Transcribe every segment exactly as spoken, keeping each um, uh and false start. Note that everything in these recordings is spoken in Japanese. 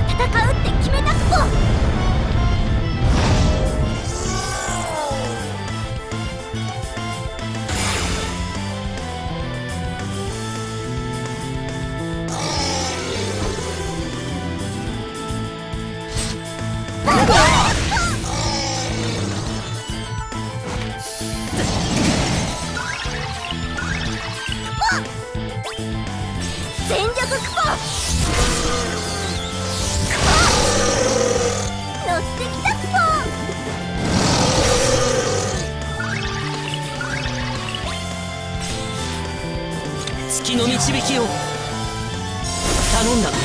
戦うって決めたクポ。全力クポ。乗ってきたクポ。 月の導きを頼んだ。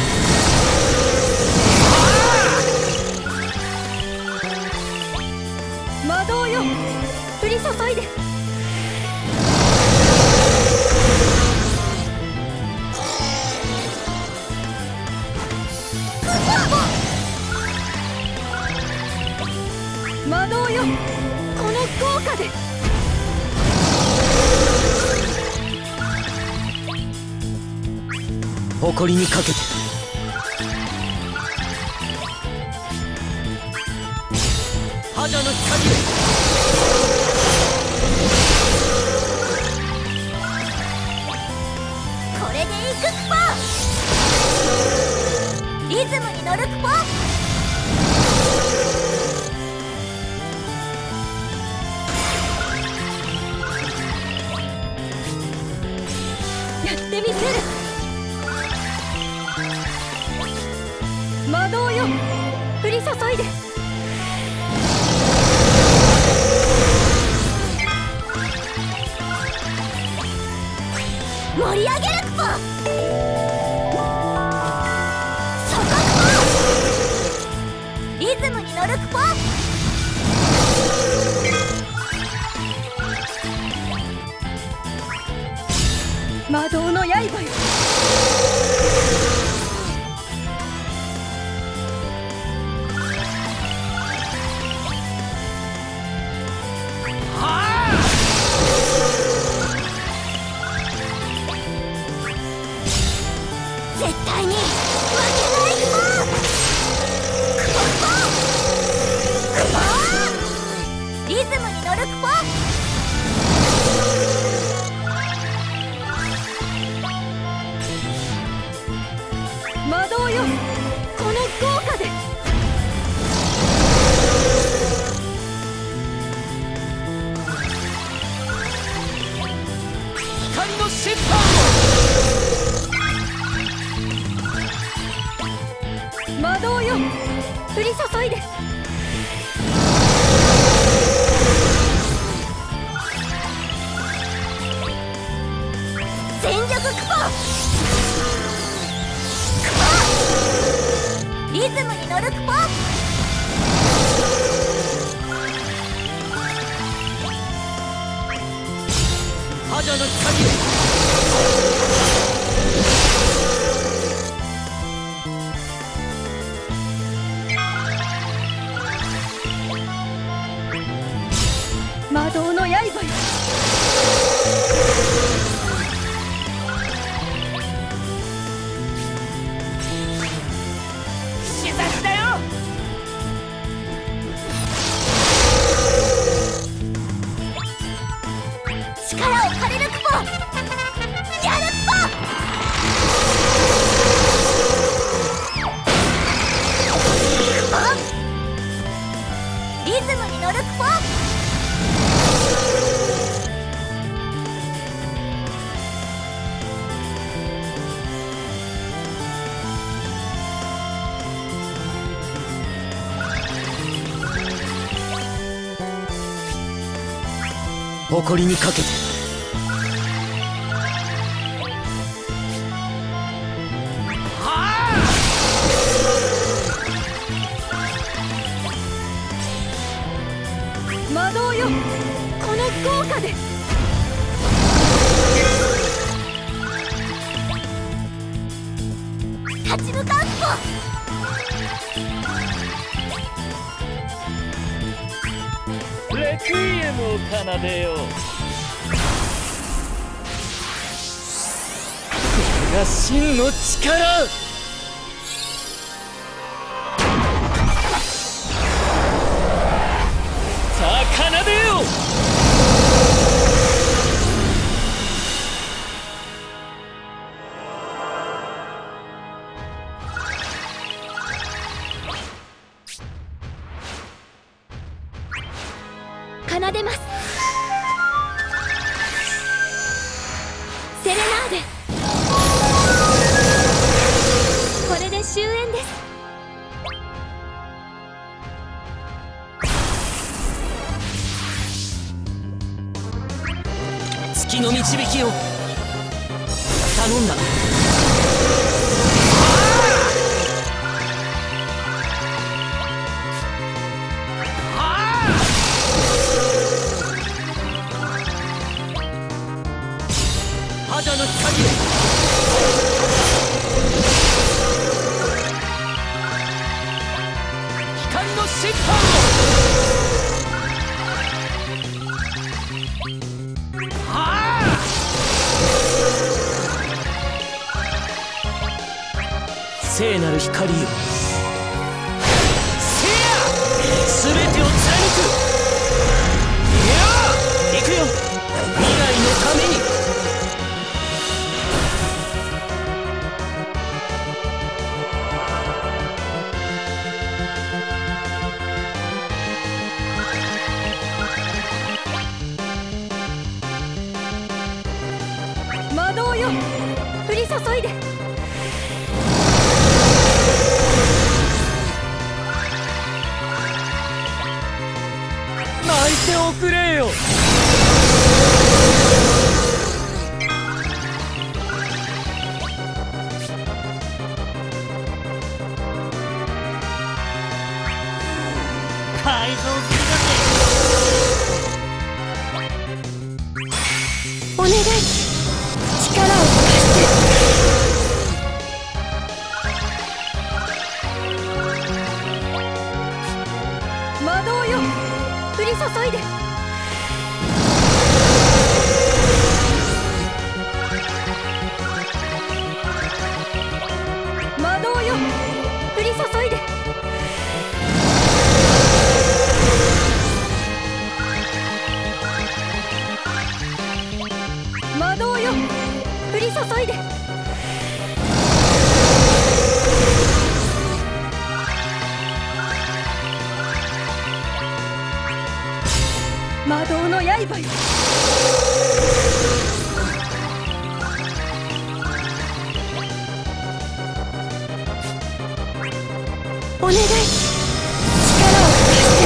魔導よ、降り注いで。魔導よ、この豪華で。 誇りにかけて。覇者の光へ。 これでいくクポ。リズムに乗るクポ。やってみせる。魔導よ、降り注いで。盛り上げるクポ。そこクポ。リズムに乗るクポ。魔導の刃よ。絶対に負けないクポ。クポクポ。リズムに乗るクポ。魔導よ、この豪華で。 光の審判。 魔導よ、降り注いで。全力クポ。リズムに乗るクポ。 覇者の光へ。 魔導の刃よ。 視察だよ。 力を借りるクポ。やるクポ。クポ。リズムに乗るクポ。 誇りにかけて。 魔導よ、この豪華で。立ち向かうクポ。 レクイエムを奏でよう。これが真の力。 ます。セレナーデ、これで終焉です。 月の導きを頼んだ。肌の光を光の審判を。はあ、聖なる光よ、せや全てを貫く。いや、行くよ、未来のために。 魔導よ、降り注いで。 泣いておくれよ。改造するだぜ。 お願い、力を貸して。魔導よ、降り注いで。魔導よ、降り注いで。魔導よ、降り注いで。魔導の刃よ。お願い、力を貸して。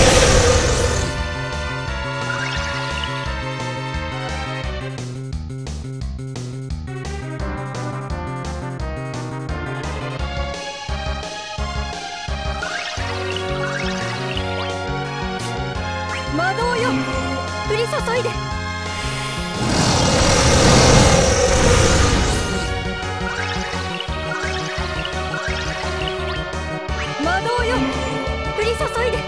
魔導よ、降り注いで。魔導よ、降り注いで。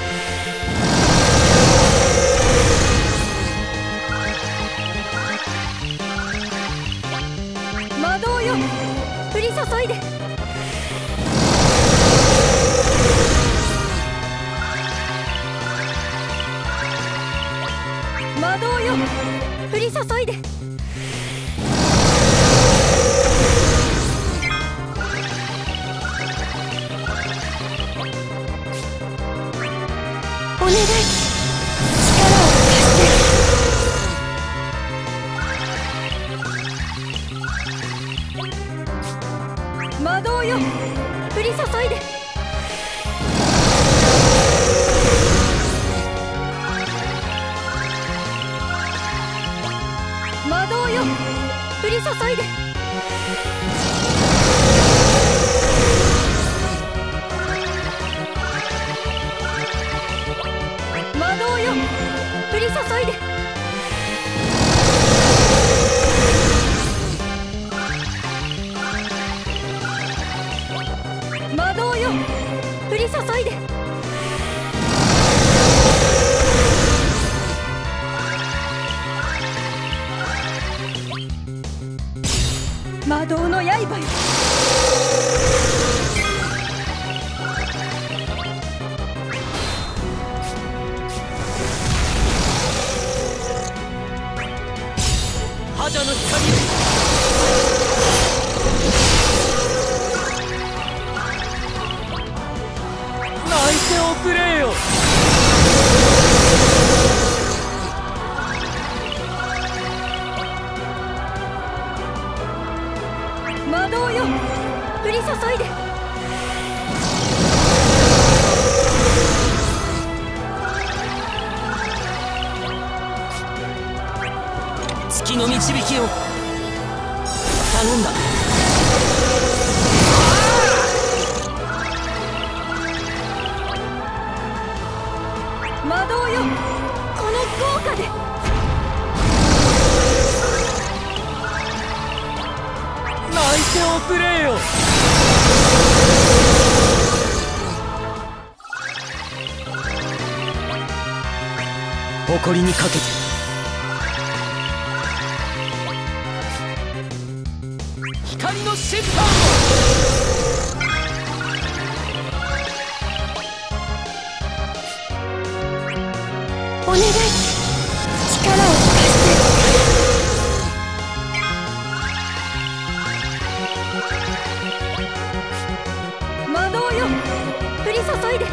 魔導よ、降り注いで。魔導よ、降り注いで。お願い、力を貸して。魔導よ、降り注いで。魔導よ、降り注いで。魔導よ、降り注いで。魔導よ、降り注いで。魔導の刃よ。 覇者の光、 泣いておくれよ。 り注いで。 月の導きを頼んだ。 魔導よ、この効果で。 泣いておくれよ。 誇りにかけて光の審判お願い、力を貸して。魔導よ、降り注いで。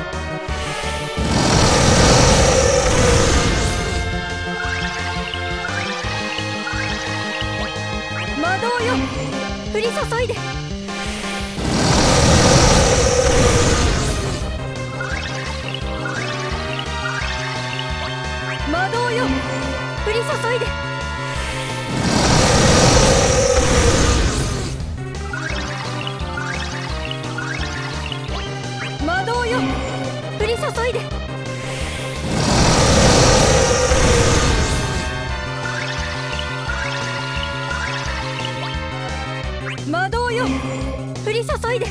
魔導よ、降り注いで。魔導よ、降り注いで。魔導よ、降り注いで。魔導よ、降り注いで。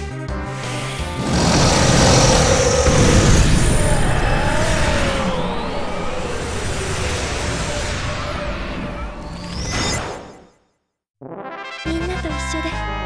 みんなと一緒で